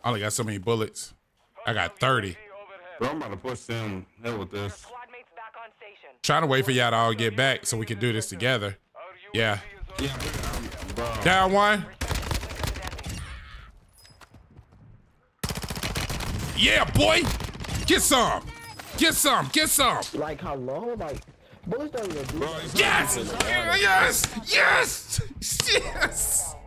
I only got so many bullets. I got 30. Bro, I'm about to push them. Hell with this. Trying to wait for y'all to all get back so we can do this together. Yeah. Yeah, bro. Down one. Yeah, boy. Get some. Get some. Get some. Like how long? Like bullets don't even do. Yes. Yes. Yes. Yes.